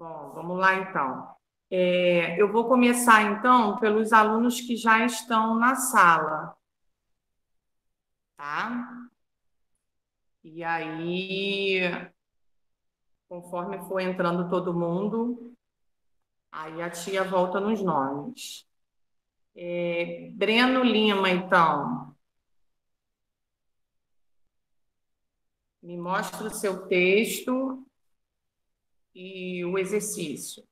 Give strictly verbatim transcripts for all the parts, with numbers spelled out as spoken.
Bom, vamos lá então. É, eu vou começar então pelos alunos que já estão na sala, tá? E aí, conforme for entrando todo mundo, aí a tia volta nos nomes. É, Breno Lima, então, me mostra o seu texto e o exercício.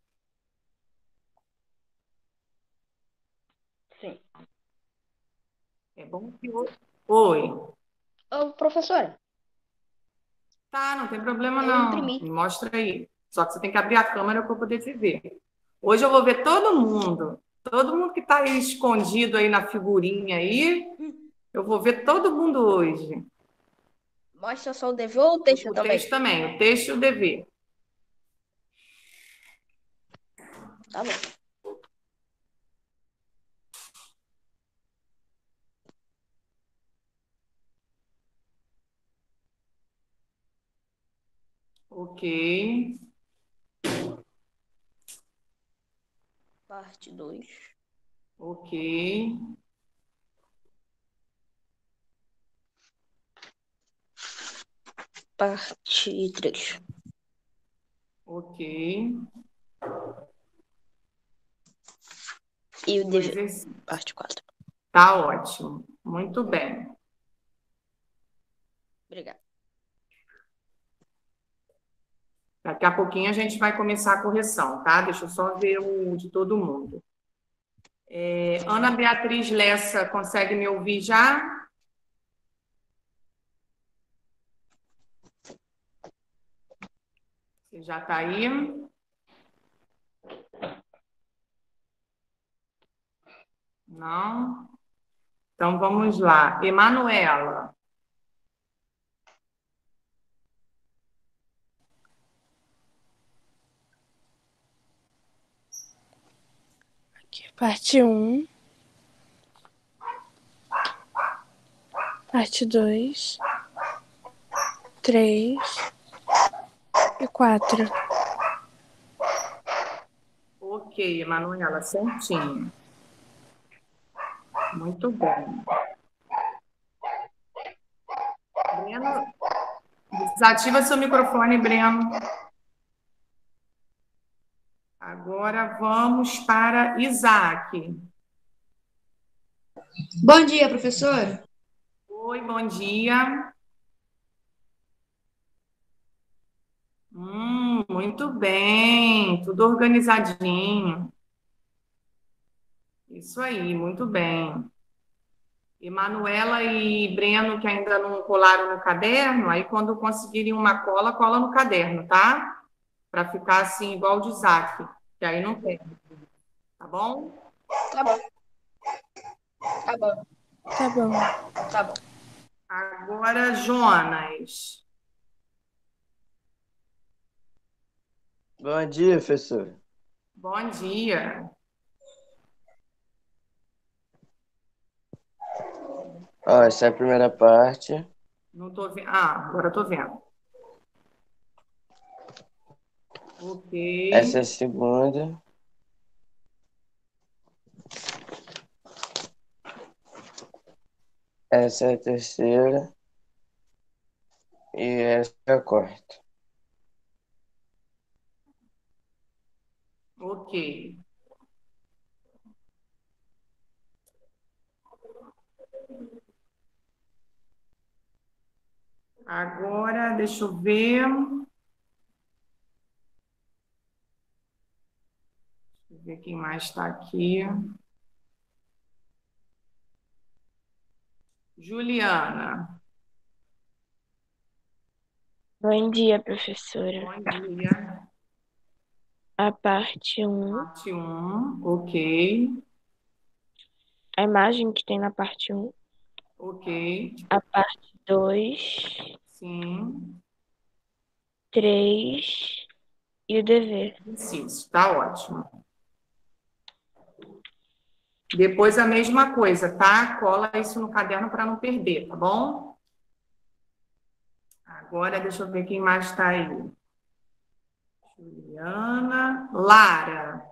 Sim. É bom que... Oi. Ô, professora, Tá, não tem problema eu não. imprimi. Me mostra aí. Só que você tem que abrir a câmera para eu poder te ver. Hoje eu vou ver todo mundo. Todo mundo que está aí escondido aí na figurinha aí, eu vou ver todo mundo hoje. Mostra só o dever ou o texto O também? texto também, o texto e o dever. Tá bom. Ok, Parte dois. ok, Parte três. ok. E o O dever. exercício. Parte quatro. Tá ótimo. Muito bem. Obrigada. Daqui a pouquinho a gente vai começar a correção, tá? Deixa eu só ver o de todo mundo. É, Ana Beatriz Lessa, consegue me ouvir já? Você já está aí? Não? Então vamos lá. Emanuela. Aqui, parte um, parte dois, três e quatro. Ok, Emanuela, certinho. Muito bem. Breno, desativa seu microfone, Breno. Agora vamos para Isaac. Bom dia, professor. Oi, bom dia. Hum, muito bem, tudo organizadinho. Isso aí, muito bem. Emanuela e Breno, que ainda não colaram no caderno, aí quando conseguirem uma cola, cola no caderno, tá? Para ficar assim, igual o de Isaac, que aí não tem, tá bom? Tá bom. Tá bom. Tá bom. Tá bom. Agora, Jonas. Bom dia, professor. Bom dia. Ó, essa é a primeira parte. Não tô vendo. Ah, agora eu tô vendo. Ok. Essa é a segunda. Essa é a terceira. E essa é a quarta. Ok. Agora, deixa eu ver. Deixa eu ver quem mais está aqui. Juliana. Bom dia, professora. Bom dia. A parte um, Parte um, ok. a imagem que tem na parte um, Ok. a parte dois, Sim. três e o dever. Isso, tá ótimo. Depois a mesma coisa, tá? Cola isso no caderno para não perder, tá bom? Agora deixa eu ver quem mais está aí. Juliana. Lara.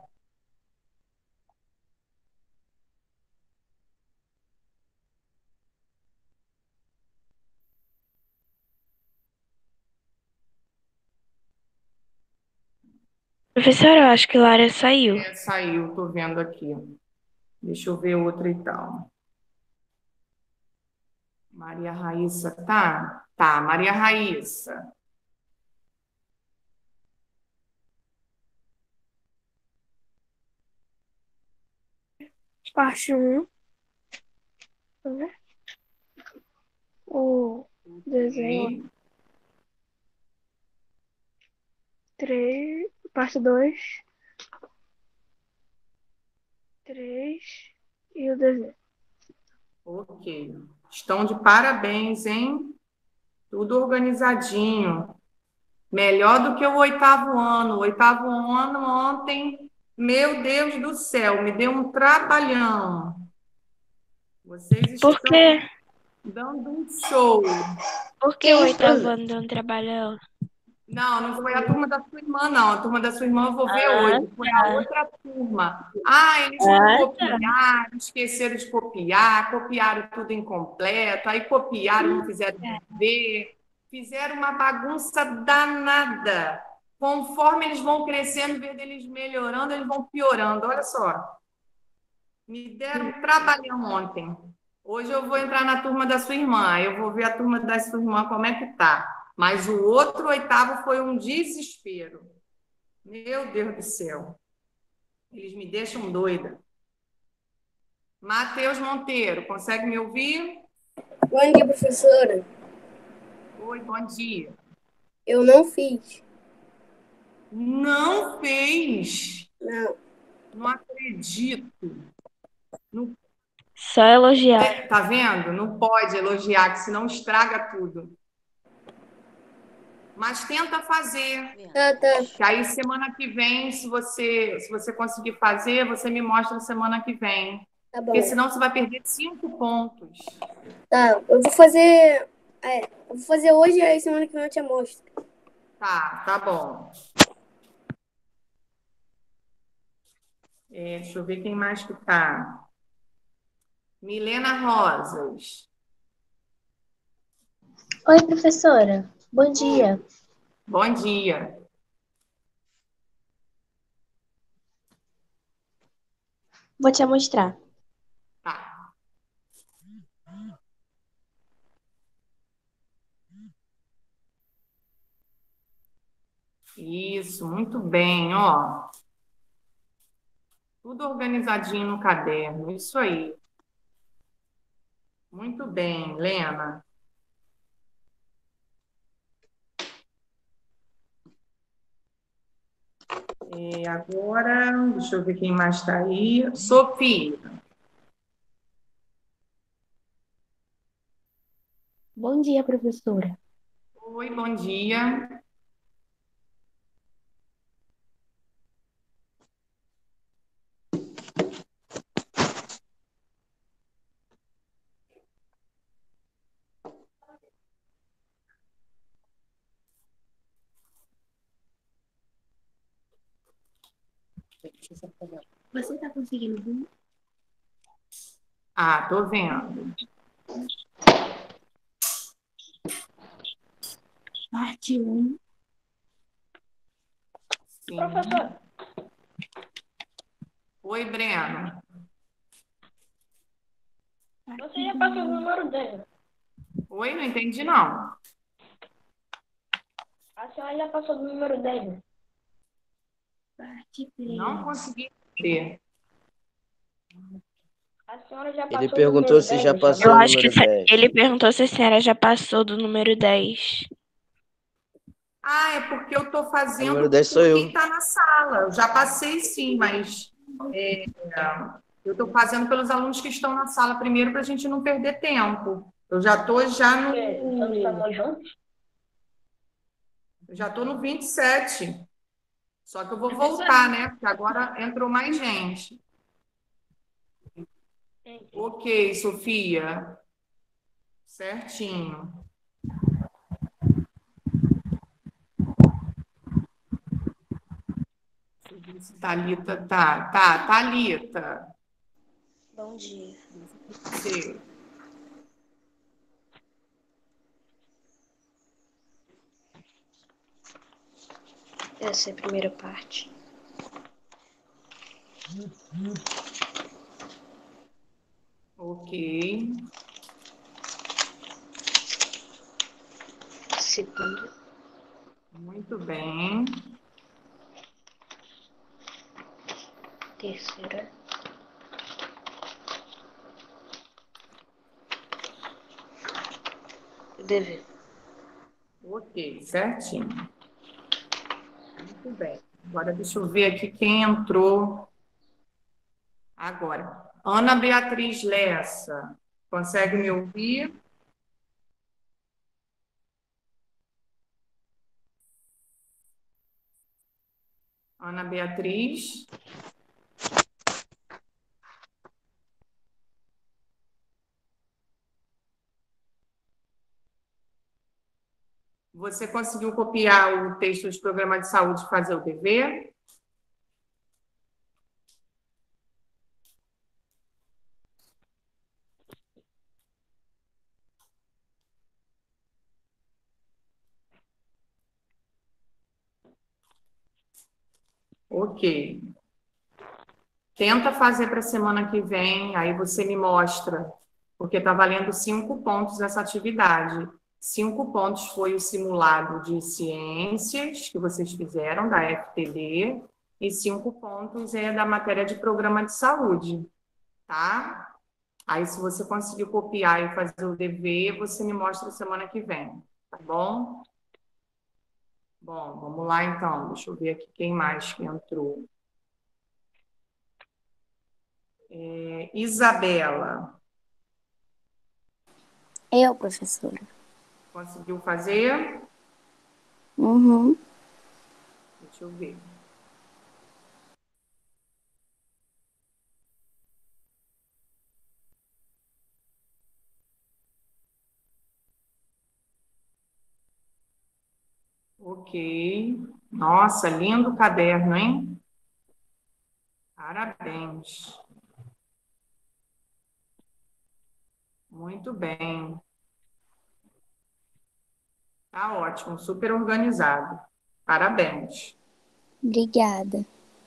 Professora, eu acho que Lara saiu. É, saiu, tô vendo aqui. Deixa eu ver outra e tal. Maria Raíssa, tá? Tá, Maria Raíssa. Parte um. O desenho. Ok. Três. Parte dois. Três. E o desenho. Ok. Estão de parabéns, hein? Tudo organizadinho. Melhor do que o oitavo ano. O oitavo ano ontem, meu Deus do céu, me deu um trabalhão. Vocês Por estão quê? dando um show. Por que o oitavo ano deu um trabalhão? Não, não foi a turma da sua irmã, não. A turma da sua irmã eu vou ver Ah, hoje. Foi a outra turma. Ah, eles não Ah, copiaram, esqueceram de copiar, copiaram tudo incompleto, aí copiaram, não fizeram ver, fizeram uma bagunça danada. Conforme eles vão crescendo, em vez deles melhorando, eles vão piorando. Olha só. Me deram um trabalhão ontem. Hoje eu vou entrar na turma da sua irmã. Eu vou ver a turma da sua irmã como é que tá. Mas o outro oitavo foi um desespero. Meu Deus do céu. Eles me deixam doida. Matheus Monteiro, consegue me ouvir? Bom dia, professora. Oi, bom dia. Eu não fiz. Não fez. Não. Não acredito. Não... Só elogiar. É, tá vendo? Não pode elogiar, que senão estraga tudo. Mas tenta fazer. Tá, tá. Que aí semana que vem, se você, se você conseguir fazer, você me mostra semana que vem. Tá bom. Porque senão você vai perder cinco pontos. Tá, eu vou fazer. É, eu vou fazer hoje e aí semana que vem eu te mostro. Tá, tá bom. É, deixa eu ver quem mais que tá. Milena Rosas. Oi, professora. Bom dia. Bom dia. Vou te mostrar. Tá. Isso, muito bem, ó. Tudo organizadinho no caderno, isso aí. Muito bem, Lena. E agora, deixa eu ver quem mais está aí. Sofia. Bom dia, professora. Oi, bom dia. Você está conseguindo ver? Ah, tô vendo. Parte um. Sim. Professor, Oi, Breno. você já passou o número dez. Oi, não entendi, não. A senhora já passou do número dez. Parte três. Não consegui entender. A senhora já passou Ele do perguntou número se dez, já não passou Eu o acho que número dez. ele perguntou se a senhora já passou do número dez. Ah, é porque eu estou O fazendo número dez sou por eu. quem está na sala. Eu já passei sim, mas é, eu estou fazendo pelos alunos que estão na sala primeiro para a gente não perder tempo. Eu já estou já no. Nós estamos juntos? Eu já estou no vinte e sete. Só que eu vou voltar, né? Porque agora entrou mais gente. Ok, Sofia. Certinho. Se Thalita tá. Tá, Thalita. Bom dia. Você. Essa é a primeira parte. Ok. Segunda. Muito bem. Terceira. Dever. Ok, certinho. Muito bem. Agora deixa eu ver aqui quem entrou agora. Ana Beatriz Lessa. Consegue me ouvir? Ana Beatriz. Você conseguiu copiar o texto dos programas de saúde e fazer o dever? Ok. Tenta fazer para a semana que vem, aí você me mostra, porque está valendo cinco pontos essa atividade. Cinco pontos foi o simulado de ciências que vocês fizeram, da F T D, e cinco pontos é da matéria de programa de saúde, tá? Aí, se você conseguir copiar e fazer o dever, você me mostra semana que vem, tá bom? Bom, vamos lá então. Deixa eu ver aqui quem mais que entrou. É, Isabela. Eu, professora. Conseguiu fazer? Uhum. Deixa eu ver. Ok. Nossa, lindo caderno, hein? Parabéns. Muito bem. Tá ótimo, super organizado. Parabéns. Obrigada.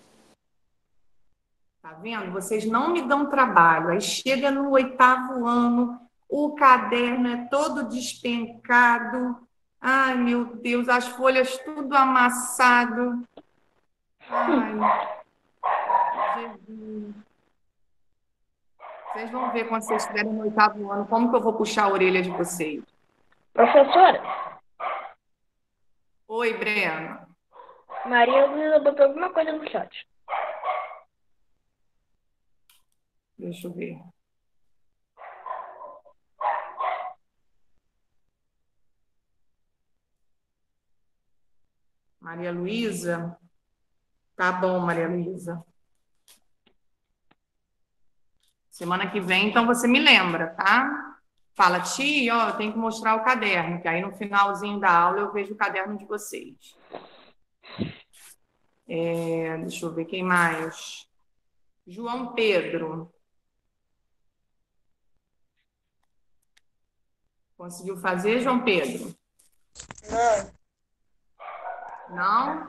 Tá vendo? Vocês não me dão trabalho. Aí chega no oitavo ano, o caderno é todo despencado. Ai, meu Deus, as folhas tudo amassado. Ai, Jesus. Vocês vão ver quando vocês estiverem no oitavo ano como que eu vou puxar a orelha de vocês. Professora, Oi, Breno. Maria Luísa botou alguma coisa no chat. Deixa eu ver. Maria Luísa? Tá bom, Maria Luísa. Semana que vem, então você me lembra, tá? Fala, tia, ó, eu tenho que mostrar o caderno, que aí no finalzinho da aula eu vejo o caderno de vocês. É, deixa eu ver quem mais. João Pedro. Conseguiu fazer, João Pedro? Não. Não?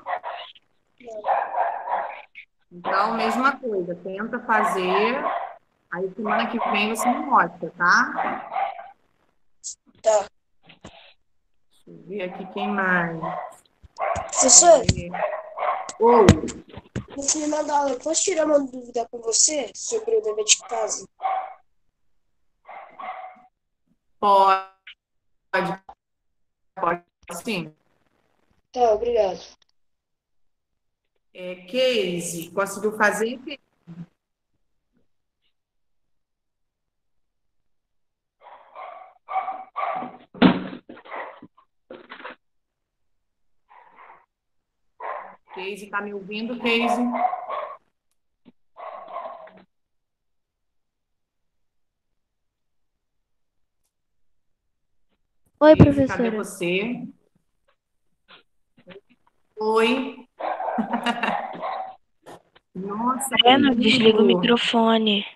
Então, mesma coisa, tenta fazer, aí semana que vem você me mostra, tá? Tá. Deixa eu ver aqui quem mais. Professora, Ou, no final da aula, eu posso tirar uma dúvida com você sobre o dever de casa? pode, pode, pode sim. Tá, obrigado. É, Casey, conseguiu fazer? Casey, tá me ouvindo, Casey? Oi, Casey, cadê professora. você? Oi. Nossa, Breno, desliga o Rodrigo. microfone.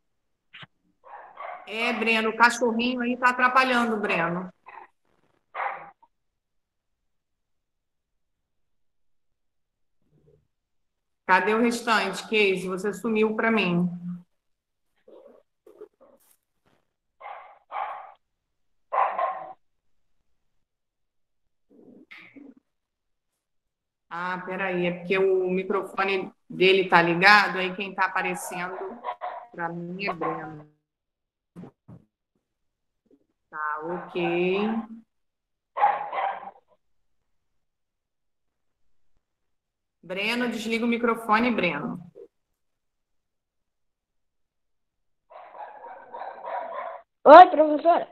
É, Breno, o cachorrinho aí tá atrapalhando, Breno. Cadê o restante, Casey? Você sumiu para mim. Ah, peraí, é porque o microfone dele tá ligado, aí quem tá aparecendo para mim é Breno. Tá, ok. Breno, desliga o microfone, Breno. Oi, professora.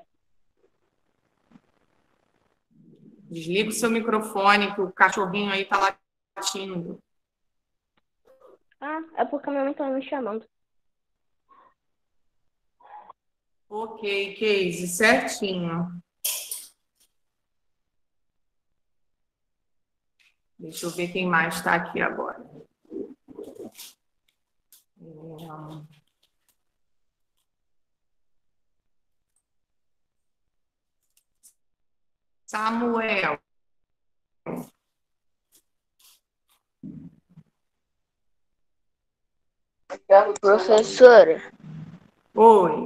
Desliga o seu microfone, que o cachorrinho aí tá latindo. Ah, é porque a minha mãe tá me chamando. Ok, Casey, certinho. Deixa eu ver quem mais está aqui agora. É... Samuel. Professora, Oi.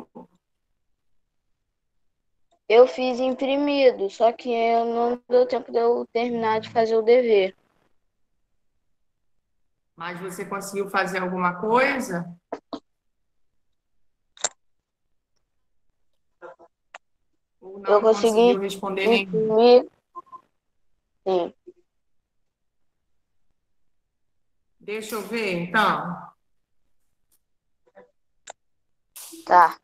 eu fiz imprimido, só que eu não deu tempo de eu terminar de fazer o dever. Mas você conseguiu fazer alguma coisa? Ou Eu não consegui conseguiu responder nenhum? imprimir. Sim, Deixa eu ver, então. tá.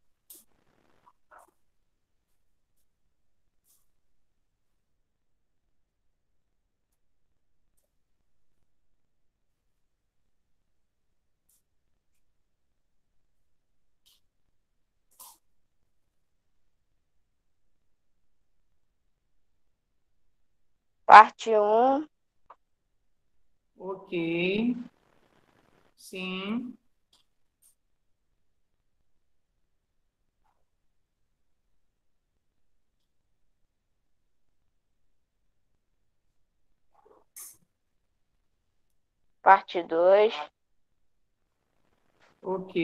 Parte um, Ok. Sim. parte dois, Ok.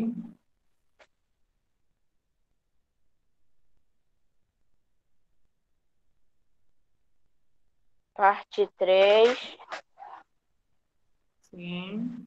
parte três, Sim.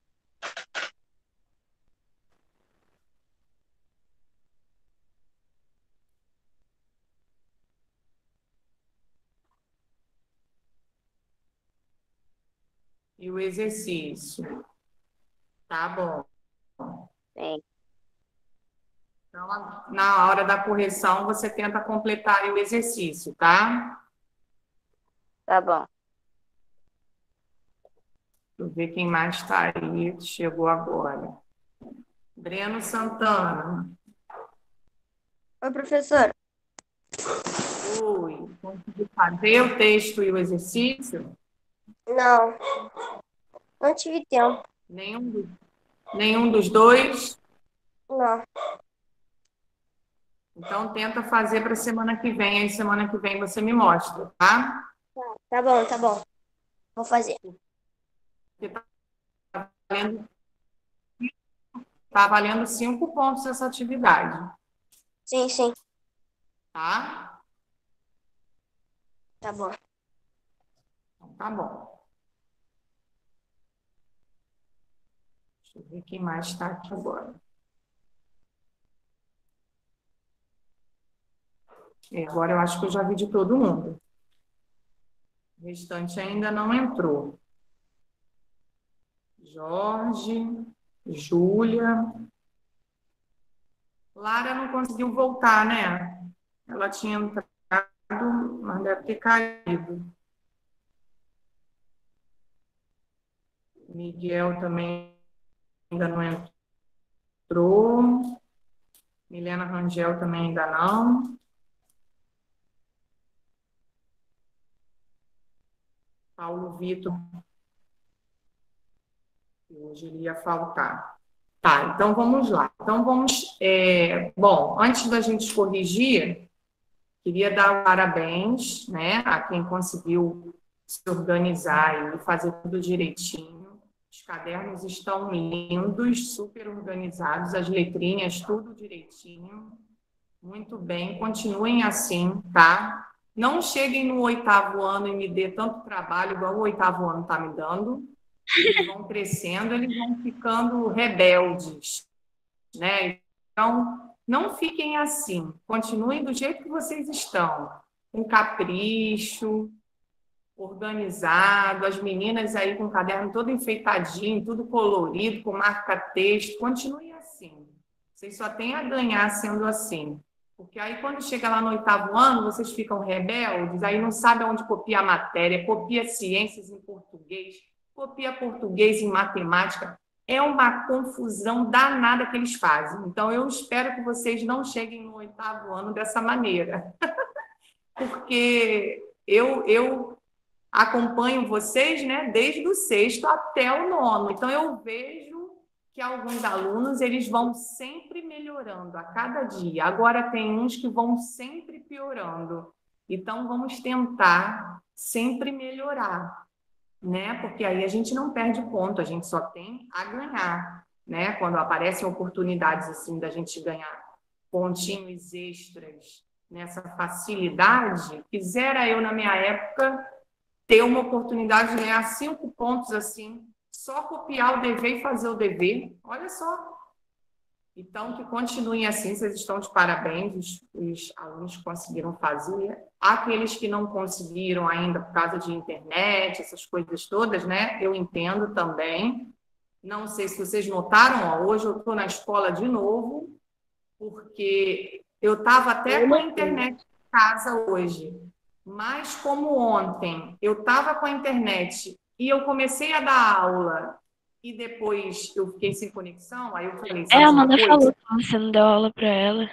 E o exercício. Tá bom. sim, Então, na hora da correção, você tenta completar aí o exercício, tá? tá bom. Deixa eu ver quem mais está aí, que chegou agora. Breno Santana. Oi, professora. Oi. Conseguiu fazer o texto e o exercício? Não, não tive tempo. Nenhum, dos- nenhum dos dois? Não. Então, tenta fazer para semana que vem. Aí, semana que vem, você me mostra, tá? Tá bom, tá bom. Vou fazer. Porque tá valendo, tá valendo cinco pontos essa atividade, Sim, sim. tá? Tá bom. Então, tá bom. Deixa eu ver quem mais está aqui agora. É, agora eu acho que eu já vi de todo mundo. O restante ainda não entrou. Jorge, Júlia. Lara não conseguiu voltar, né? Ela tinha entrado, mas deve ter caído. Miguel também ainda não entrou. Milena Rangel também ainda não. Paulo Vitor Hoje ele ia faltar. Tá, então vamos lá. Então vamos. É, bom, antes da gente corrigir, queria dar parabéns, né, a quem conseguiu se organizar e fazer tudo direitinho. Os cadernos estão lindos, super organizados, as letrinhas tudo direitinho. Muito bem, continuem assim, tá? Não cheguem no oitavo ano e me dê tanto trabalho igual o oitavo ano está me dando. Eles vão crescendo, eles vão ficando rebeldes, né? Então, não fiquem assim. Continuem do jeito que vocês estão. Com capricho, organizado. As meninas aí com o caderno todo enfeitadinho, tudo colorido, com marca-texto. Continuem assim. Vocês só têm a ganhar sendo assim. Porque aí, quando chega lá no oitavo ano, vocês ficam rebeldes, aí não sabem onde copiar a matéria, copia ciências em português, copia português em matemática. É uma confusão danada que eles fazem. Então, eu espero que vocês não cheguem no oitavo ano dessa maneira. Porque eu, eu acompanho vocês, né, desde o sexto até o nono. Então, eu vejo que alguns alunos eles vão sempre melhorando a cada dia. Agora tem uns que vão sempre piorando. Então, vamos tentar sempre melhorar, né? Porque aí a gente não perde ponto, a gente só tem a ganhar, né? Quando aparecem oportunidades assim da gente ganhar pontinhos extras nessa facilidade, quisera eu, na minha época, ter uma oportunidade de ganhar cinco pontos assim, só copiar o dever e fazer o dever. Olha só. Então, que continuem assim, vocês estão de parabéns, os, os alunos conseguiram fazer. Aqueles que não conseguiram ainda por causa de internet, essas coisas todas, né? Eu entendo também. Não sei se vocês notaram, ó, hoje eu estou na escola de novo, porque eu estava até com a internet em casa hoje. Mas como ontem eu estava com a internet e eu comecei a dar aula e depois eu fiquei sem conexão, aí eu falei... É, a Amanda falou que você não deu aula para ela.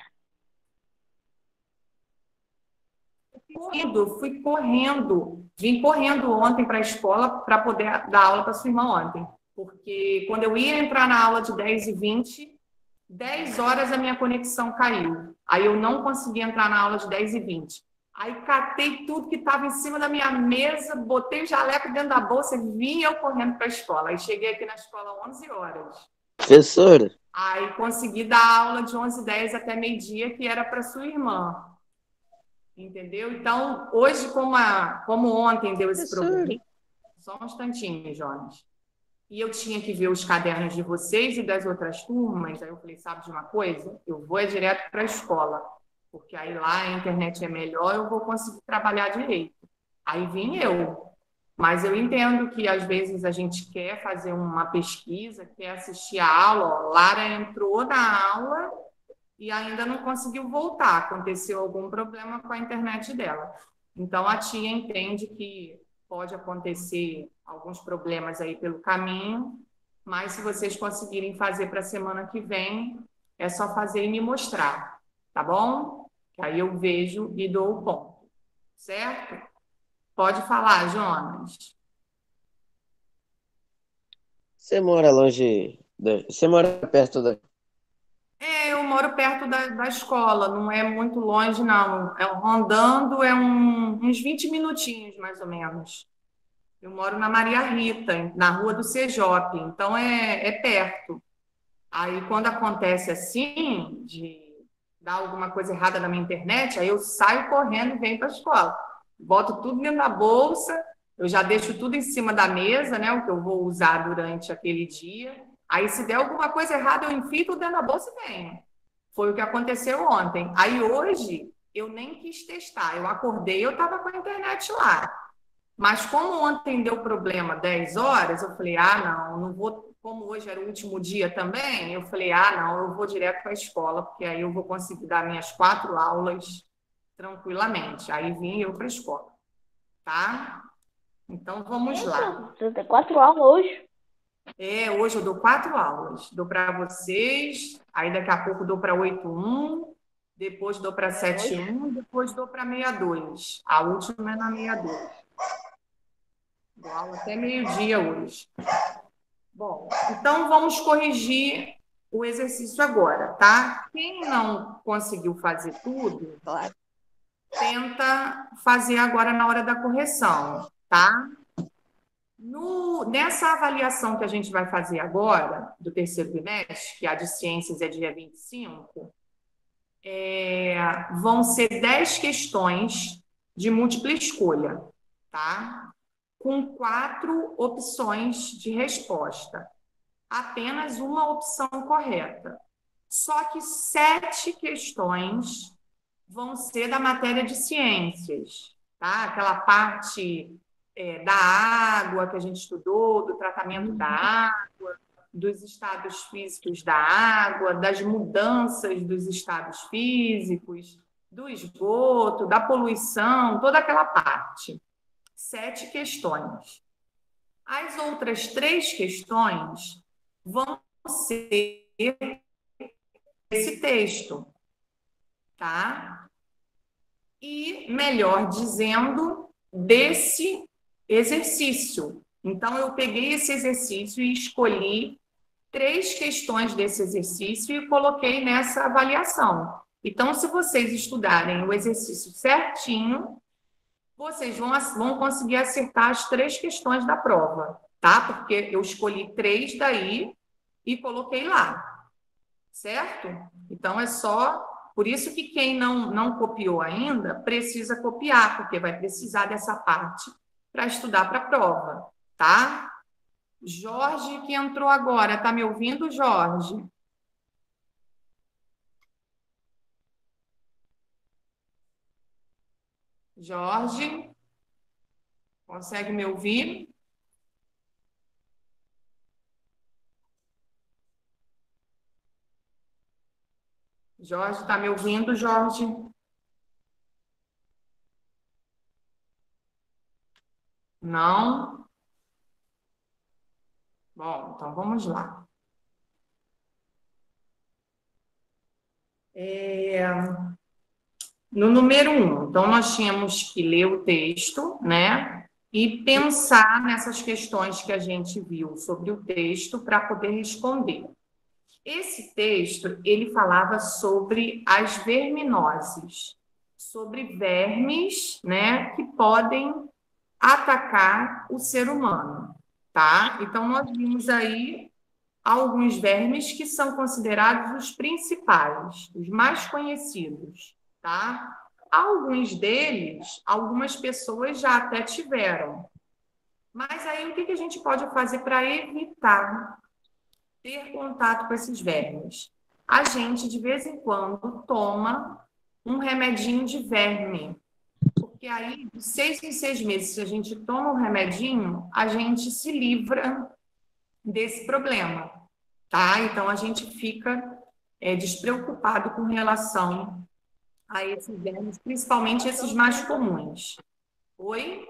Correndo, fui correndo, vim correndo ontem para a escola para poder dar aula para sua irmã ontem. Porque quando eu ia entrar na aula de dez e vinte, dez horas a minha conexão caiu. Aí eu não consegui entrar na aula de dez e vinte. Aí catei tudo que estava em cima da minha mesa, botei o jaleco dentro da bolsa e vim eu correndo para a escola. Aí cheguei aqui na escola onze horas. Professora. Aí consegui dar aula de onze e dez até meio-dia, que era para sua irmã. Entendeu? Então, hoje, como, a, como ontem deu esse Professora. problema... Só um instantinho, Jonas. E eu tinha que ver os cadernos de vocês e das outras turmas. Aí eu falei, sabe de uma coisa? Eu vou é direto para a escola. Porque aí lá a internet é melhor, eu vou conseguir trabalhar direito. Aí vim eu. Mas eu entendo que, às vezes, a gente quer fazer uma pesquisa, quer assistir a aula. Ó, Lara entrou na aula e ainda não conseguiu voltar. Aconteceu algum problema com a internet dela. Então, a tia entende que pode acontecer alguns problemas aí pelo caminho, mas se vocês conseguirem fazer para a semana que vem, é só fazer e me mostrar, tá bom? Que aí eu vejo e dou o ponto, certo? Pode falar, Jonas. Você mora longe... Da... Você mora perto da... É, eu moro perto da, da escola, não é muito longe, não. É, andando é um, uns vinte minutinhos, mais ou menos. Eu moro na Maria Rita, na rua do Sejop, então é, é perto. Aí, quando acontece assim, de dar alguma coisa errada na minha internet, aí eu saio correndo e venho para a escola. Boto tudo dentro da bolsa, eu já deixo tudo em cima da mesa, né, o que eu vou usar durante aquele dia. Aí, se der alguma coisa errada, eu enfio tudo dentro da bolsa e venho. Foi o que aconteceu ontem. Aí, hoje, eu nem quis testar. Eu acordei, eu estava com a internet lá. Mas como ontem deu problema dez horas, eu falei, ah, não, não vou... Como hoje era o último dia também, eu falei, ah, não, eu vou direto para a escola, porque aí eu vou conseguir dar minhas quatro aulas tranquilamente. Aí vim eu para a escola, tá? Então, vamos lá. Você tem quatro aulas hoje? É, hoje eu dou quatro aulas. Dou para vocês, aí daqui a pouco dou para oito um, depois dou para sete um, depois dou para seis dois. A última é na seis dois. Dou aula até meio-dia hoje. Bom, então vamos corrigir o exercício agora, tá? Quem não conseguiu fazer tudo, tenta fazer agora na hora da correção, tá? No, nessa avaliação que a gente vai fazer agora, do terceiro bimestre, que a de ciências é dia vinte e cinco, é, vão ser dez questões de múltipla escolha, tá? Com quatro opções de resposta. Apenas uma opção correta. Só que sete questões vão ser da matéria de ciências, tá? Aquela parte é, da água que a gente estudou, do tratamento da água, dos estados físicos da água, das mudanças dos estados físicos, do esgoto, da poluição, toda aquela parte. Sete questões. As outras três questões vão ser esse texto, tá? E, melhor dizendo, desse exercício. Então, eu peguei esse exercício e escolhi três questões desse exercício e coloquei nessa avaliação. Então, se vocês estudarem o exercício certinho, vocês vão, vão conseguir acertar as três questões da prova, tá? Porque eu escolhi três daí e coloquei lá, certo? Então, é só... Por isso que quem não, não copiou ainda, precisa copiar, porque vai precisar dessa parte para estudar para a prova, tá? Jorge, que entrou agora, tá me ouvindo, Jorge? Jorge, consegue me ouvir? Jorge, está me ouvindo, Jorge? Não? Bom, então vamos lá. É... No número um, então nós tínhamos que ler o texto, né? E pensar nessas questões que a gente viu sobre o texto para poder responder. Esse texto, ele falava sobre as verminoses, sobre vermes, né, que podem atacar o ser humano, tá? Então, nós vimos aí alguns vermes que são considerados os principais, os mais conhecidos, tá? Alguns deles, algumas pessoas já até tiveram. Mas aí, o que a gente pode fazer para evitar ter contato com esses vermes? A gente, de vez em quando, toma um remedinho de verme. Porque aí, de seis em seis meses, se a gente toma um remedinho, a gente se livra desse problema, tá? Então, a gente fica é, despreocupado com relação a esses vermes, principalmente esses mais comuns. Oi?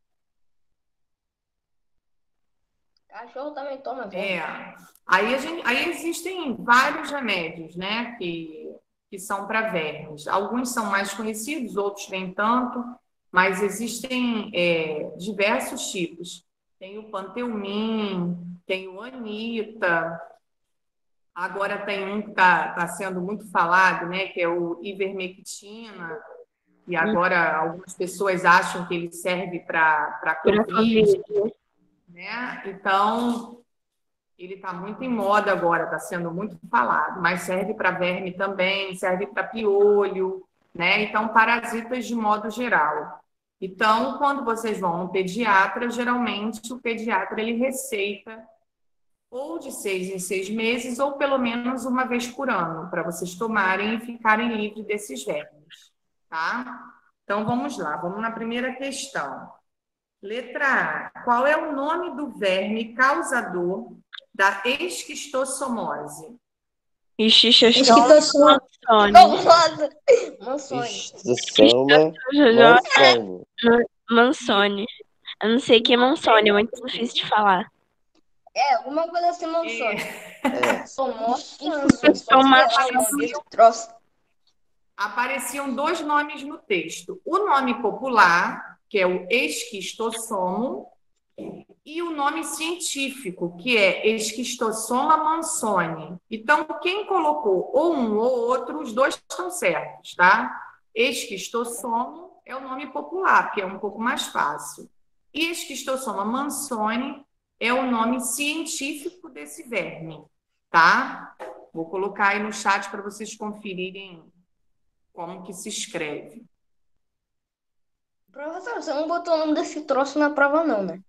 Cachorro também toma verme. É. Aí, a gente, aí existem vários remédios, né, que, que são para vermes. Alguns são mais conhecidos, outros nem tanto, mas existem é, diversos tipos. Tem o Panteumin, tem o Anita, agora tem um que está tá sendo muito falado, né, que é o Ivermectina, e agora algumas pessoas acham que ele serve para Covid, né? Então, ele está muito em moda agora, está sendo muito falado, mas serve para verme também, serve para piolho, né? Então, parasitas de modo geral. Então, quando vocês vão no pediatra, geralmente o pediatra ele receita ou de seis em seis meses, ou pelo menos uma vez por ano, para vocês tomarem e ficarem livres desses vermes, tá? Então, vamos lá, vamos na primeira questão. Letra A. Qual é o nome do verme causador da esquistossomose? Esquistossoma Mansone. Esquistossoma Mansone. Mansone. Eu não sei o que é Mansone, é muito difícil de falar. É, alguma coisa assim, Mansone. É. Apareciam dois nomes no texto. O nome popular, que é o esquistossomo, e o nome científico, que é Esquistossoma mansoni. Então, quem colocou ou um ou outro, os dois estão certos, tá? Esquistossoma é o nome popular, que é um pouco mais fácil. E Esquistossoma mansoni é o nome científico desse verme, tá? Vou colocar aí no chat para vocês conferirem como que se escreve. Professor, você não botou o nome desse troço na prova, não, né?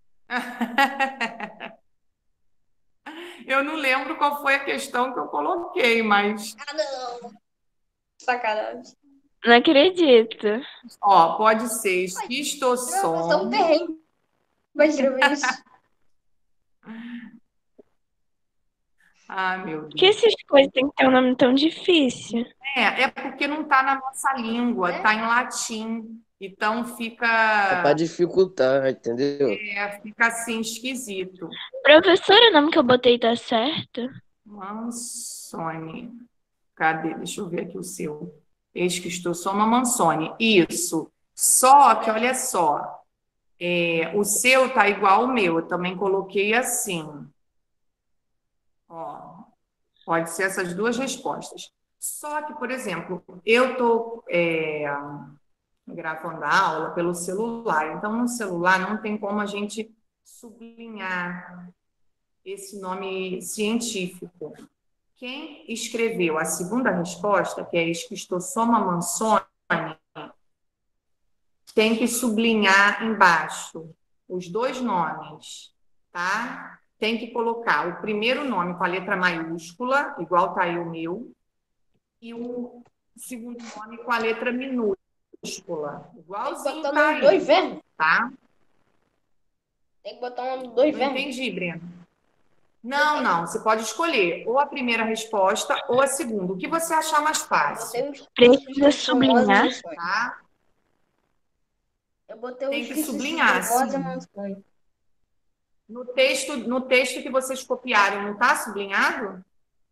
Eu não lembro qual foi a questão que eu coloquei, mas... Ah, não. Sacanagem. Não acredito. Ó, pode ser Professor, um esquistossoma. terreno vai escrever isso. Ah, meu Por que Deus. essas coisas têm que ter um nome tão difícil? É, é porque não está na nossa língua, É? está em latim. Então É pra fica, dificultar, entendeu? é, fica assim esquisito. Professora, o nome que eu botei tá certo? Mansoni. Cadê? Deixa eu ver aqui o seu. Esquistossoma mansoni. Isso. Só que, olha só, é, o seu tá igual ao meu. Eu também coloquei assim. Ó, pode ser essas duas respostas. Só que, por exemplo, eu estou gravando a aula pelo celular. Então, no celular não tem como a gente sublinhar esse nome científico. Quem escreveu a segunda resposta, que é Esquistossoma mansoni, tem que sublinhar embaixo os dois nomes, tá? Tem que colocar o primeiro nome com a letra maiúscula, igual tá aí o meu, e o segundo nome com a letra minúscula, Tem que igualzinho botar o tá nome do dois aí, vermes. tá? Tem que botar o nome do dois Não vermes. entendi, Breno. Não, não, você pode escolher ou a primeira resposta ou a segunda, o que você achar mais fácil, Botei os Precisa sublinhar? tá? Eu botei Tem os que sublinhar, sim. mansoni. No texto, no texto que vocês copiaram, não está sublinhado?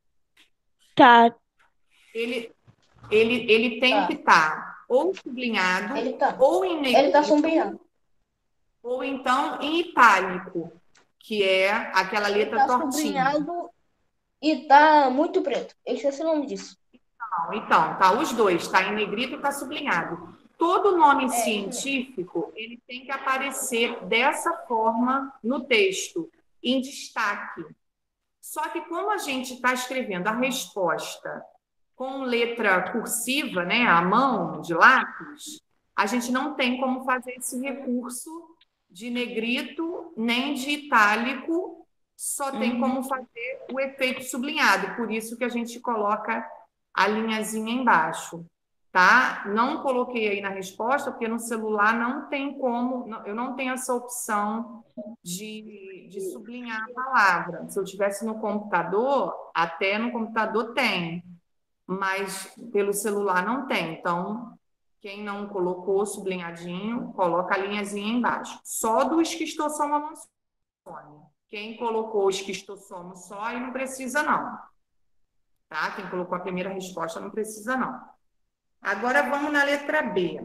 Tá. Ele, ele, ele tem Tá. que estar ou sublinhado, Ele tá. ou em Ele tá negrito, sublinhado. ou então em itálico, que é aquela Ele letra tá tortinha. sublinhado e tá muito preto. Eu esqueci o nome disso. Não, então, tá os dois, tá em negrito e tá sublinhado. Todo nome É, científico, ele tem que aparecer dessa forma no texto, em destaque. Só que como a gente está escrevendo a resposta com letra cursiva, né, à mão, de lápis, a gente não tem como fazer esse recurso de negrito nem de itálico, só tem Uhum. como fazer o efeito sublinhado. Por isso que a gente coloca a linhazinha embaixo, tá? Não coloquei aí na resposta, porque no celular não tem como, eu não tenho essa opção de, de sublinhar a palavra. Se eu tivesse no computador, até no computador tem, mas pelo celular não tem. Então, quem não colocou sublinhadinho, coloca a linhazinha embaixo. Só do esquistossoma mansoni. Quem colocou o esquistossoma só, aí não precisa não. Tá? Quem colocou a primeira resposta não precisa não. Agora vamos na letra B.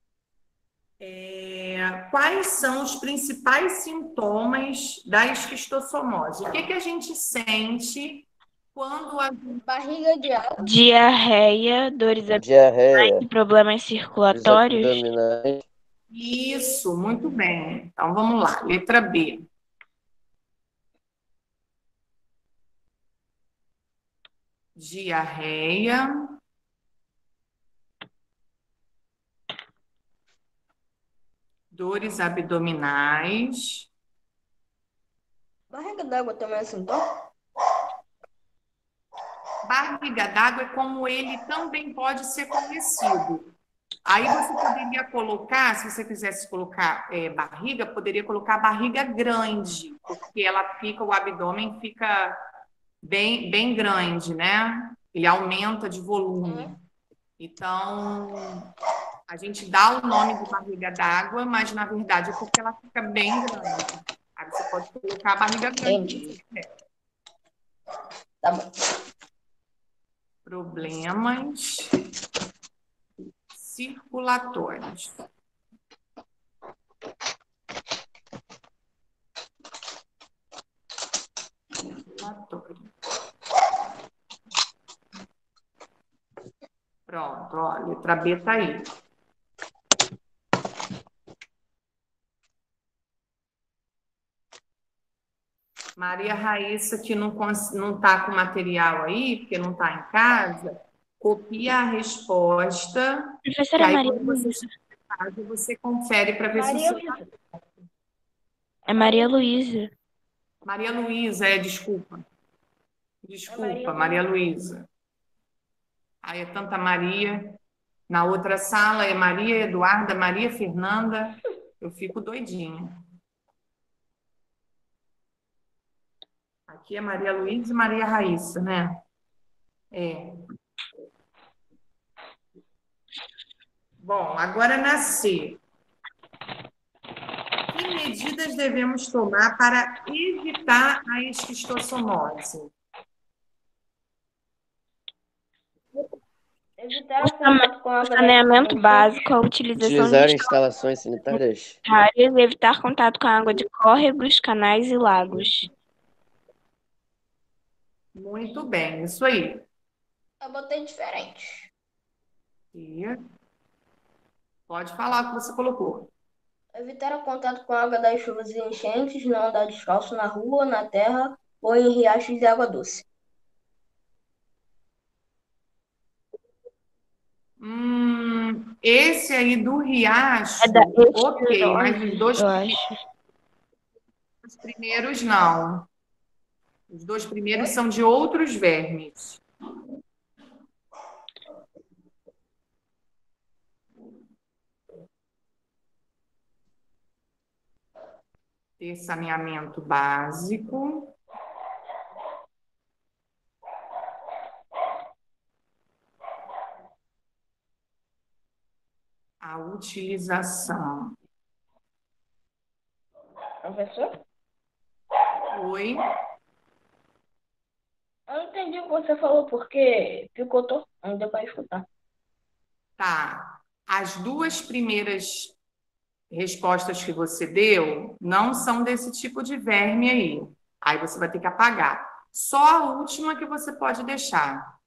É, quais são os principais sintomas da esquistossomose? O que, que a gente sente quando a Barriga de água. Diarreia, dores Diarreia, abdominais, problemas dores circulatórios. abdominais, Isso, muito bem. Então vamos lá, letra B. Diarreia, dores abdominais, Barriga d'água também é sintoma? barriga d'água é como ele também pode ser conhecido. Aí você poderia colocar, se você quisesse colocar é, barriga, poderia colocar barriga grande, porque ela fica, o abdômen fica bem, bem grande, né? Ele aumenta de volume. Uhum. Então, a gente dá o nome de barriga d'água, mas na verdade é porque ela fica bem grande. Aí você pode colocar a barriga grande. Entendi. se quiser. Tá bom. Problemas circulatórios. Relatório. Pronto, ó, a letra B está aí. Maria Raíssa, que não está com material aí, porque não está em casa, copia a resposta, que Professora aí Maria quando você Luísa. chegar em casa, você confere para ver se o Maria seu... Luísa. É Maria Luísa. Maria Luísa, é, desculpa. Desculpa, Maria Luísa. Aí é tanta Maria. Na outra sala é Maria Eduarda, Maria Fernanda. Eu fico doidinha. Aqui é Maria Luísa e Maria Raíssa, né? É. Bom, agora na C. Que medidas devemos tomar para evitar a esquistossomose? Evitar O o contato com O água das saneamento enchentes. básico, a utilização de Utilizar instalações sanitárias. áreas, evitar contato com a água de córregos, canais e lagos. Muito bem, isso aí. Eu botei diferente. E pode falar o que você colocou. Evitar o contato com a água das chuvas e enchentes, não andar descalço na rua, na terra ou em riachos de água doce. Hum, esse aí do riacho, É da ok, mas os dois eu acho. os primeiros não. Os dois primeiros são de outros vermes. Ter saneamento básico. A utilização. Professor? Oi. Eu não entendi o que você falou, porque picotou. Não deu para escutar. Tá. As duas primeiras respostas que você deu não são desse tipo de verme aí. Aí você vai ter que apagar. Só a última que você pode deixar.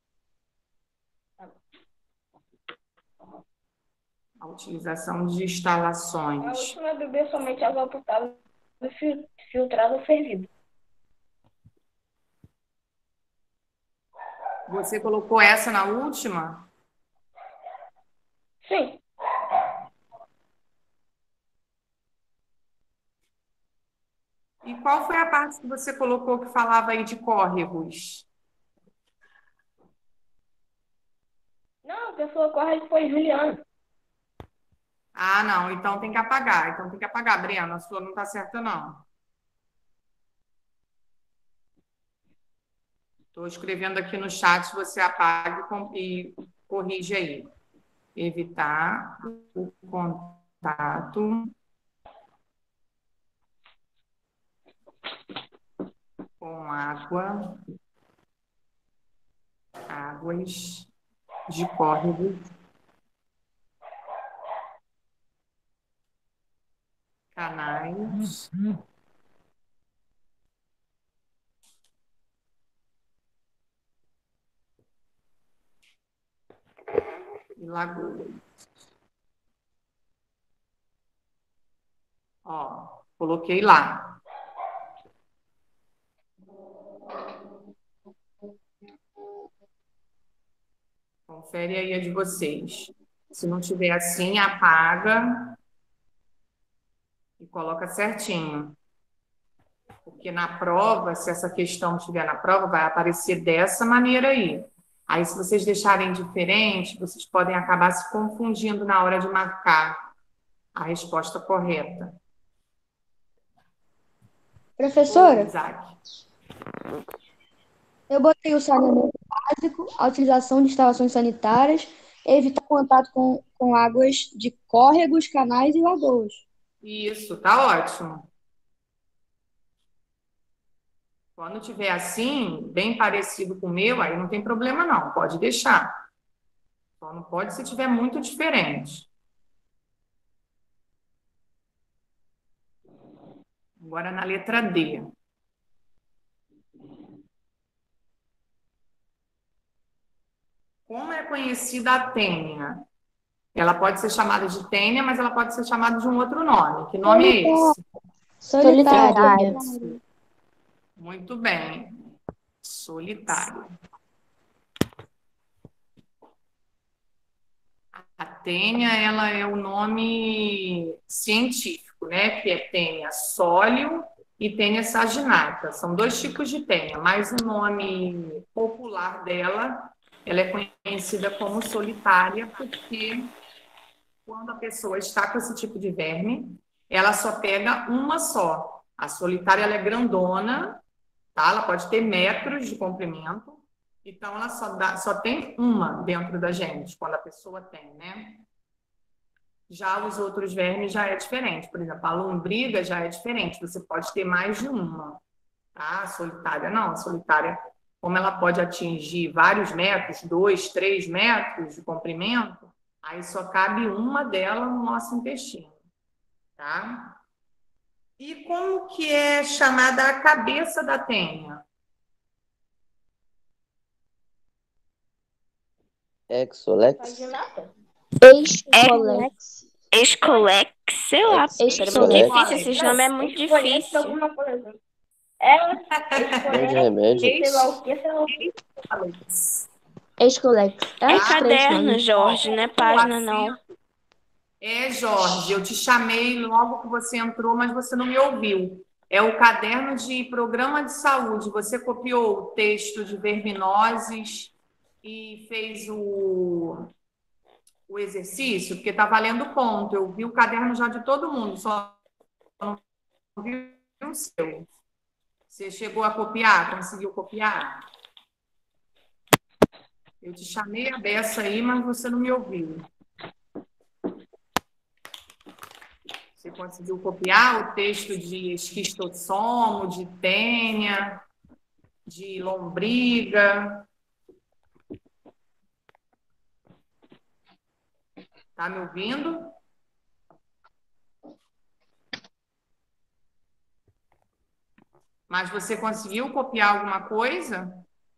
A utilização de A instalações. última é beber somente água potável fil- filtrada ou fervida. Você colocou essa na última? Sim. E qual foi a parte que você colocou que falava aí de córregos? Não, a pessoa corre foi Juliana. Ah, não, então tem que apagar. Então tem que apagar, Breno. A sua não está certa, não. Estou escrevendo aqui no chat, você apaga e com- e corrige aí. Evitar o contato com água, águas de córregos, canais e lagoas. Ó, coloquei lá. Confere aí a de vocês. Se não tiver assim, apaga e coloca certinho. Porque na prova, se essa questão estiver na prova, vai aparecer dessa maneira aí. Aí, se vocês deixarem diferente, vocês podem acabar se confundindo na hora de marcar a resposta correta. Professora, Ô, Isaac. eu botei o saneamento básico, a utilização de instalações sanitárias, evitar contato com, com águas de córregos, canais e lagoas. Isso, tá ótimo. Quando tiver assim, bem parecido com o meu, aí não tem problema não, pode deixar. Só não pode se tiver muito diferente. Agora na letra D. Como é conhecida a tênia? Ela pode ser chamada de tênia, mas ela pode ser chamada de um outro nome. Que nome é esse? Solitária. Muito bem. Solitária. A tênia, ela é o nome científico, né? Que é tênia sólio e tênia saginata. São dois tipos de tênia, mas o nome popular dela, ela é conhecida como solitária, porque quando a pessoa está com esse tipo de verme, ela só pega uma só. A solitária, ela é grandona, tá? Ela pode ter metros de comprimento. Então, ela só, dá, só tem uma dentro da gente, quando a pessoa tem, né? Já os outros vermes já é diferente. Por exemplo, a lombriga já é diferente. Você pode ter mais de uma, tá? A solitária não. A solitária, como ela pode atingir vários metros, dois, três metros de comprimento, aí só cabe uma dela no nosso intestino, tá? E como que é chamada a cabeça da tênia? Exolex. Vaginata. Escolex. Escolex, sei lá, professora. É muito Escolex. difícil, esses nomes é muito Escolher difícil. alguma coisa. É, Nome de escolher, remédio. sei lá o que, sei lá o que. Escolex. É Ah, três caderno, nomes. Jorge, não é página, não. É, Jorge, eu te chamei logo que você entrou, mas você não me ouviu. É o caderno de programa de saúde. Você copiou o texto de verminoses e fez o, o exercício, porque está valendo ponto. Eu vi o caderno já de todo mundo, só não vi o seu. Você chegou a copiar? Conseguiu copiar? Eu te chamei a beça aí, mas você não me ouviu. Você conseguiu copiar o texto de esquistossomo, de tênia, de lombriga? Tá me ouvindo? Mas você conseguiu copiar alguma coisa?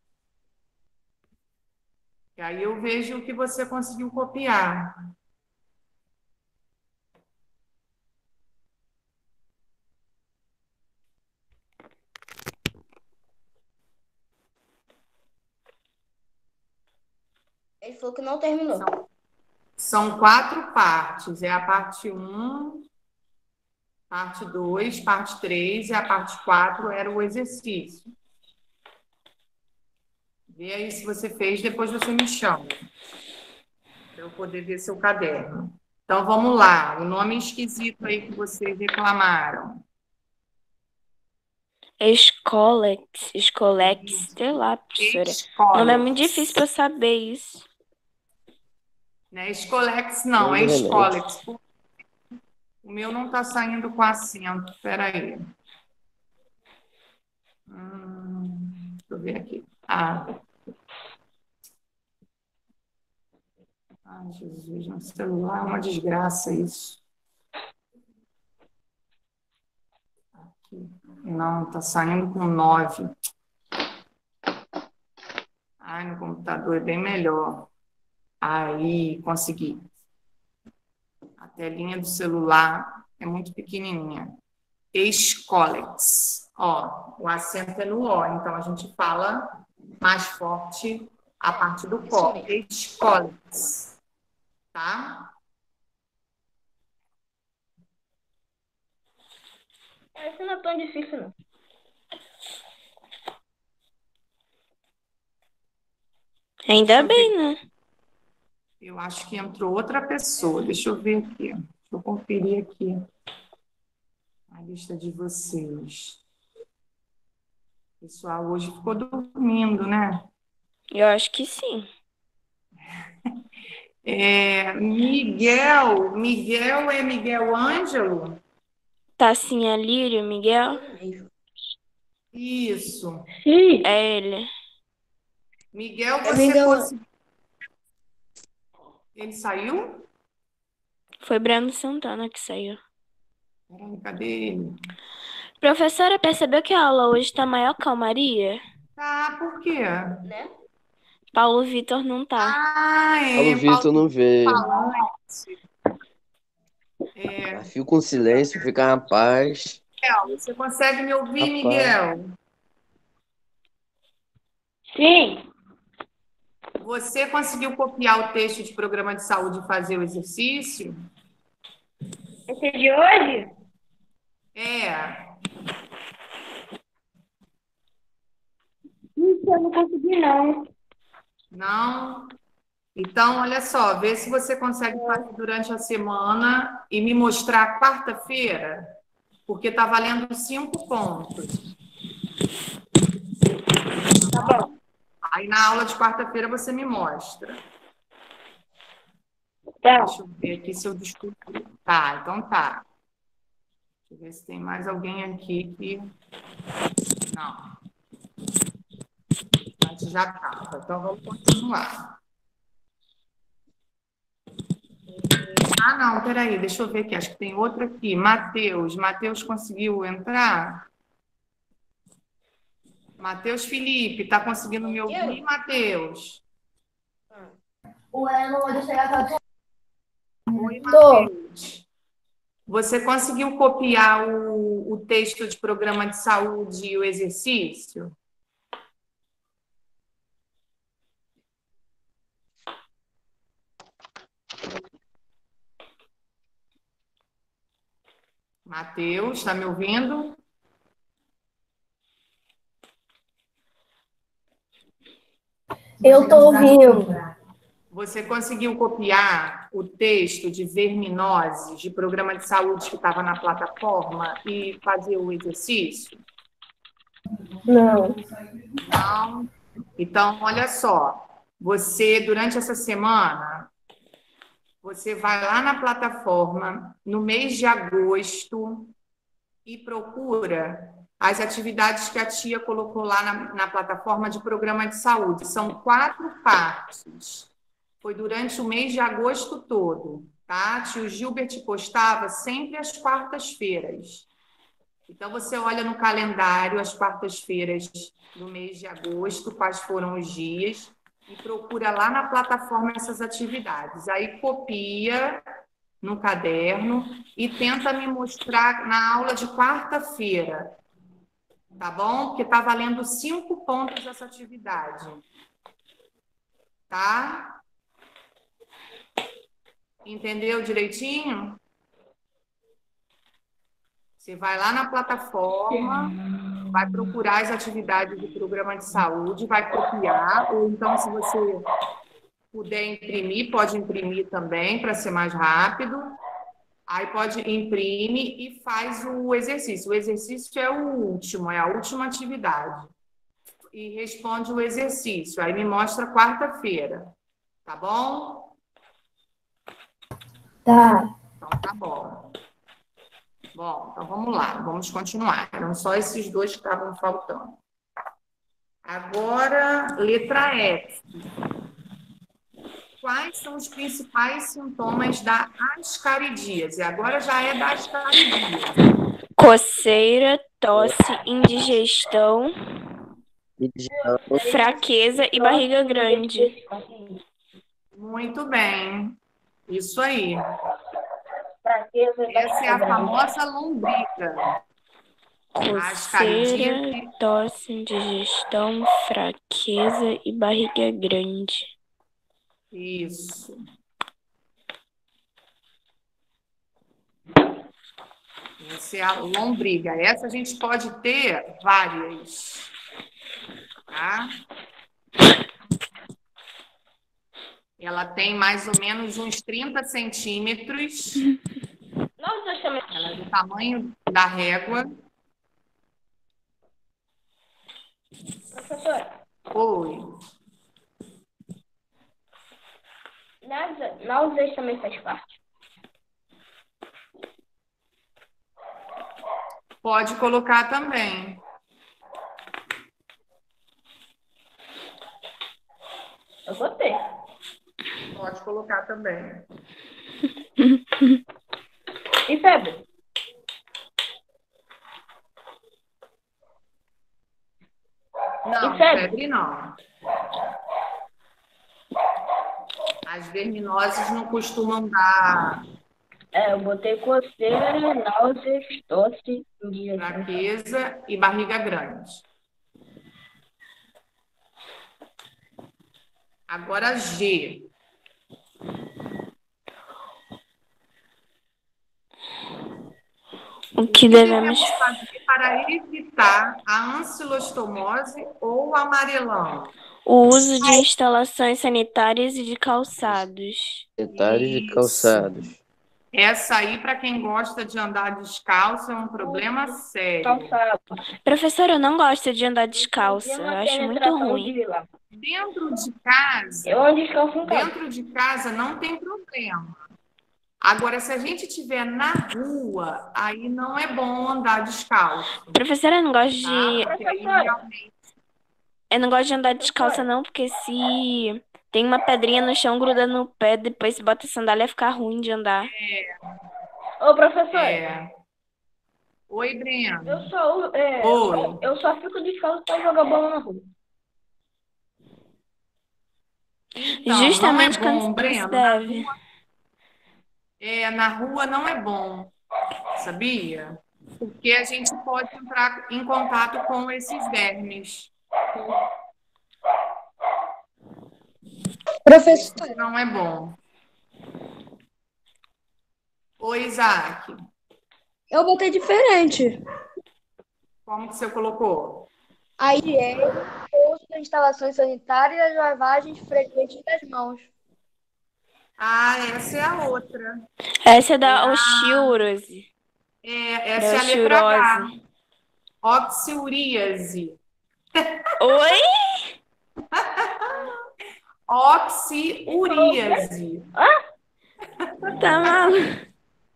E aí eu vejo o que você conseguiu copiar. Ele falou que não terminou. São, são quatro partes. É a parte um, parte dois, parte três e a parte quatro era o exercício. Vê aí se você fez, depois você me chama, para eu poder ver seu caderno. Então, vamos lá. O nome esquisito aí que vocês reclamaram. Escolex, Escolex, sei lá, professora. O nome é muito difícil para eu saber isso. Não é Escolex, não. Nome É de remédio. Escolex. O meu não está saindo com acento. Espera aí. Hum, deixa eu ver aqui. Ah. Ai, Jesus, no celular é uma desgraça isso. Aqui. Não, está saindo com nove. Ai, no computador é bem melhor. Aí, consegui. A telinha do celular é muito pequenininha. Escolex. Ó, o acento é no O, então a gente fala mais forte a parte do có. Escolex. Tá? Esse não é tão difícil, não. Ainda Deixa eu bem, né? Eu acho que entrou outra pessoa. Deixa eu ver aqui. Deixa eu conferir aqui a lista de vocês. O pessoal hoje ficou dormindo, né? Eu acho que sim. É, Miguel. Miguel é Miguel Ângelo? Tassinha Lírio, Miguel? Isso. É ele. Miguel, É você Miguel. conseguiu. Ele saiu? Foi Breno Santana que saiu. Peraí, cadê ele? Professora, percebeu que a aula hoje tá maior calmaria? Tá, por quê? Né? Paulo Vitor não tá. Ah, Paulo é, Vitor Paulo não veio. Falante. É, Ah, fica com silêncio, fica na paz. Miguel, você consegue me ouvir, Rapaz. Miguel? Sim. Você conseguiu copiar o texto de programa de saúde e fazer o exercício? Esse é de hoje? É. Isso eu não consegui, não. Não? Então, olha só, vê se você consegue fazer durante a semana e me mostrar quarta-feira, porque está valendo cinco pontos. Tá bom. Aí na aula de quarta-feira você me mostra. Tá. Deixa eu ver aqui se eu descobri. Tá, então tá. Deixa eu ver se tem mais alguém aqui que. Não. A gente já estava. Então vamos continuar. Ah, não, peraí, deixa eu ver aqui. Acho que tem outro aqui. Matheus. Matheus conseguiu entrar? Matheus Felipe, tá conseguindo me ouvir, Matheus? Oi, Matheus. Você conseguiu copiar o, o texto de programa de saúde e o exercício? Matheus, está me ouvindo? Eu tô ouvindo. Você conseguiu copiar o texto de verminoses de programa de saúde que estava na plataforma e fazer o exercício? Não. Não? Então, olha só. Você, durante essa semana, você vai lá na plataforma, no mês de agosto, e procura as atividades que a tia colocou lá na, na plataforma de programa de saúde. São quatro partes. Foi durante o mês de agosto todo, tá? Tio Gilbert postava sempre às quartas-feiras. Então, você olha no calendário as quartas-feiras do mês de agosto, quais foram os dias, e procura lá na plataforma essas atividades. Aí copia no caderno e tenta me mostrar na aula de quarta-feira, tá bom? Porque tá valendo cinco pontos essa atividade, tá? Entendeu direitinho? Você vai lá na plataforma, vai procurar as atividades do programa de saúde, vai copiar, ou então, se você puder imprimir, pode imprimir também, para ser mais rápido. Aí pode imprime e faz o exercício. O exercício é o último, é a última atividade. E responde o exercício. Aí me mostra quarta-feira. Tá bom? Tá. Então tá bom. Bom, então vamos lá, vamos continuar. Eram só esses dois que estavam faltando. Agora, letra F. Quais são os principais sintomas da ascaridíase? Agora já é da ascaridíase. Coceira, tosse, indigestão, fraqueza e barriga grande. Muito bem. Isso aí. Fraqueza e Essa é a barriga grande. famosa lombriga. Coceira, tosse, indigestão, fraqueza e barriga grande. Isso. Essa é a lombriga. Essa a gente pode ter várias. Tá? Ela tem mais ou menos uns trinta centímetros. Ela é do tamanho da régua. Professora, Oi. náusea, náuseas também faz parte. Pode colocar também. Eu vou ter. Pode colocar também. E febre? Não, E febre? febre não. As verminoses não costumam dar É, eu botei coceira, náuseas, tosse, indigestão. fraqueza e barriga grande. Agora G. O O que que devemos. devemos fazer para evitar a ancilostomose ou amarelão? O uso de instalações sanitárias e de calçados. Detalhes de Isso. calçados. Essa aí, para quem gosta de andar descalço, é um problema sério. Calçado. Professora, eu não gosto de andar descalça. Tem Eu uma acho muito penetração ruim. de lá. Dentro de casa, Eu ando descalço em casa. dentro de casa não tem problema. Agora, se a gente estiver na rua, aí não é bom andar descalço, Professora, eu não gosto tá? de. Porque aí realmente Eu não gosto de andar descalça, não, porque se tem uma pedrinha no chão grudando no pé, depois se bota sandália, fica ruim de andar. Ô, professor, é. Oi, Breno. eu só, é, Oi. eu só fico descalço pra jogar bola na rua. Então, Justamente não é quando bom, se Breno. deve. Na rua, é, na rua não é bom, sabia? Porque a gente pode entrar em contato com esses vermes. Professor, Isso não é bom. Oi, Isaac. eu botei diferente. Como que você colocou? A higiene, o uso das instalações sanitárias e as lavagens frequentes das mãos. Ah, essa é a outra. Essa é da osteoporose. É, essa Da é a letra H. osteoporose. Oxiuríase. Oi? Oxiuríase. Tá maluco.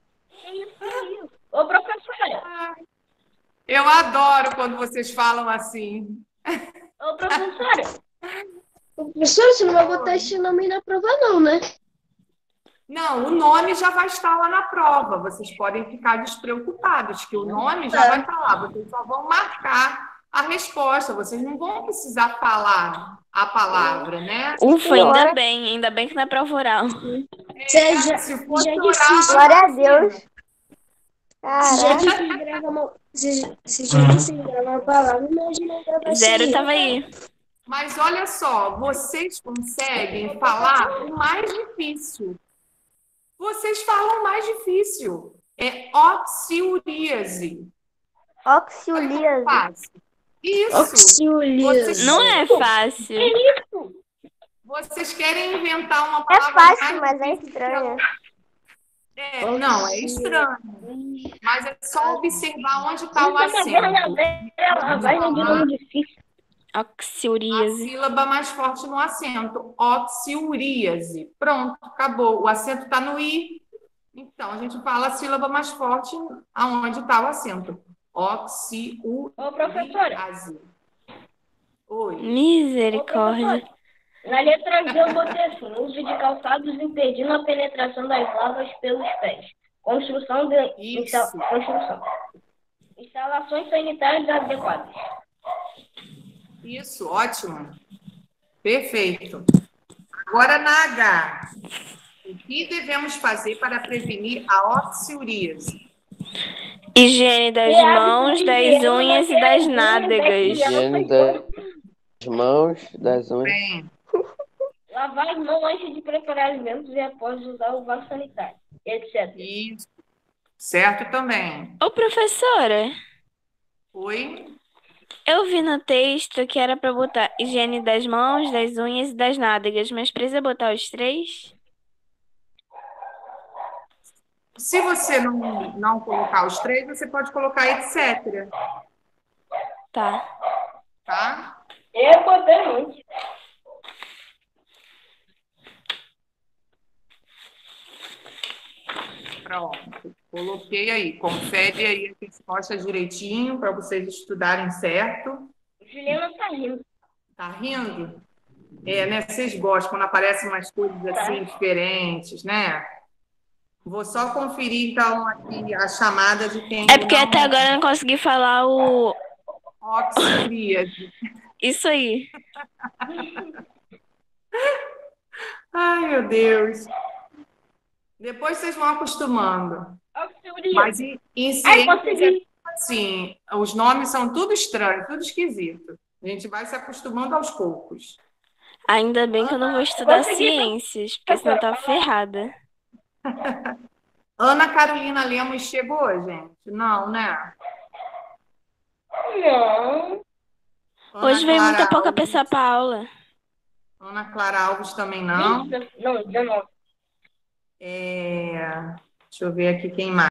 Ô, professora, Eu adoro quando vocês falam assim. ô, professora, Professora, você não vai botar esse nome na prova, não, né? Não, o nome já vai estar lá na prova. Vocês podem ficar despreocupados, que o nome já vai estar lá. Vocês só vão marcar a resposta. Vocês não vão precisar falar a palavra, né? Ufa, ainda bem. Ainda bem que não é prova oral. Seja, Se fosse já é oral, difícil. Glória a Deus. Se já é Caraca. difícil gravar uma, se, se já é difícil gravar uma palavra, imagina gravar isso Zero aí. tava aí. Mas olha só, vocês conseguem falar o mais difícil. Vocês falam o mais difícil. É oxiuríase. Olha como Oxiuríase. fácil. Isso. Oxiuríase. Vocês, Não é fácil. vocês querem inventar uma É palavra fácil, mais mas é difícil que estranho. É, não, é estranho. Mas é só observar onde está o uma verna acento. dela, vai de nome difícil. A Oxiuríase. sílaba mais forte no acento. Oxiuríase. Pronto, acabou. O acento está no I. Então, a gente fala a sílaba mais forte aonde está o acento. Oxiuríase. Ô, professora. Oi. Misericórdia. Na letra G eu botei assim, uso de calçados impedindo a penetração das lavas pelos pés. Construção de Isso. insta- construção. Instalações sanitárias adequadas. Isso, ótimo. Perfeito. Agora na H. O que devemos fazer para prevenir a oxiuríase? Higiene das E hábitos mãos, de das higiene unhas e manter a das higiene nádegas. das Higiene das mãos, das unhas. Bem, Lavar as mãos antes de preparar alimentos e após usar o vaso sanitário, etcétera. isso. Certo também. Ô, professora, Oi? eu vi no texto que era pra botar higiene das mãos, das unhas e das nádegas, mas precisa botar os três? Se você não, não colocar os três, você pode colocar etcétera. Tá. Tá? Eu botei muito. Pronto. Coloquei aí. Confere aí a resposta direitinho para vocês estudarem certo. Juliana tá rindo. Tá rindo? É, né? Vocês gostam quando aparecem umas coisas assim diferentes, né? Vou só conferir, então, aqui a chamada de quem É porque não... até agora eu não consegui falar o. Oxiuríase. Isso aí. Ai, meu Deus. Depois vocês vão acostumando. Auxílio. Mas em, em Ai, ciências, consegui. é assim, os nomes são tudo estranhos, tudo esquisito. A gente vai se acostumando aos poucos. Ainda bem que eu não vou estudar Consegui. ciências, porque senão eu tava ferrada. Ana Carolina Lemos chegou, gente? Não, né? Não. Ana Hoje veio muita Clara pouca Alves. pessoa pra aula. Ana Clara Alves também não. vinte, não, dezenove. É, deixa eu ver aqui quem mais.